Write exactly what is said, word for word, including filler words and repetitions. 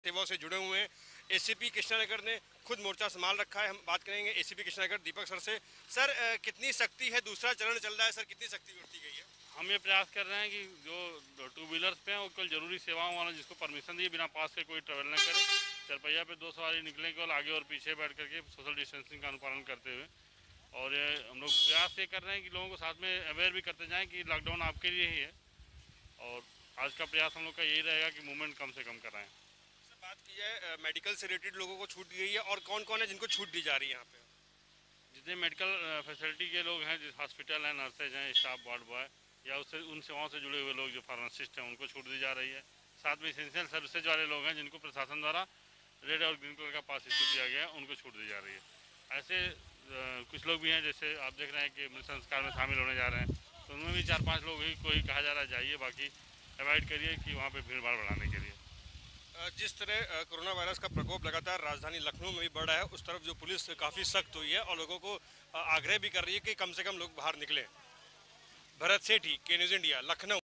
सेवाओं से जुड़े हुए हैं। एसीपी कृष्णानगर ने खुद मोर्चा संभाल रखा है। हम बात करेंगे एसीपी कृष्णानगर दीपक सर से। सर अ, कितनी सख्ती है, दूसरा चरण चल रहा है सर, कितनी सख्ती बरती गई है? हम ये प्रयास कर रहे हैं कि जो टू व्हीलर्स पे हैं वो कल जरूरी सेवाओं वाला जिसको परमिशन दिए बिना पास के कोई ट्रेवल न करे, चरपहिया पे दो सवारी निकले केवल आगे और पीछे बैठ करके सोशल डिस्टेंसिंग का अनुपालन करते हुए। और ये हम लोग प्रयास ये कर रहे हैं कि लोगों को साथ में अवेयर भी करते जाएं कि लॉकडाउन आपके लिए ही है, और आज का प्रयास हम लोग का यही रहेगा कि मूवमेंट कम से कम कराएं। सर बात की जाए मेडिकल से रिलेटेड लोगों को छूट दी गई है, और कौन कौन है जिनको छूट दी जा रही है यहाँ पे? जितने मेडिकल फैसिलिटी के लोग हैं, जिस हॉस्पिटल हैं, नर्सेज हैं, स्टाफ वार्ड बॉय या उससे उन सेवाओं से जुड़े हुए लोग जो फार्मासिस्ट हैं उनको छूट दी जा रही है। साथ में इसेंशियल सर्विसेज वाले लोग हैं जिनको प्रशासन द्वारा रेड और ग्रीन कलर का पास इशू किया गया है, उनको छूट दी जा रही है। ऐसे आ, कुछ लोग भी हैं जैसे आप देख रहे हैं कि मृत संस्कार में शामिल होने जा रहे हैं, तो उनमें भी चार पाँच लोग ही कोई कहा जा रहा है जाइए, बाकी अवॉइड करिए कि वहाँ पे भीड़ भाड़ बढ़ाने के लिए। अ, जिस तरह अ, कोरोना वायरस का प्रकोप लगातार राजधानी लखनऊ में भी बढ़ रहा है, उस तरफ जो पुलिस काफ़ी सख्त हुई है और लोगों को अ, आग्रह भी कर रही है कि कम से कम लोग बाहर निकलें। भरत सेठी, के न्यूज़ इंडिया, लखनऊ।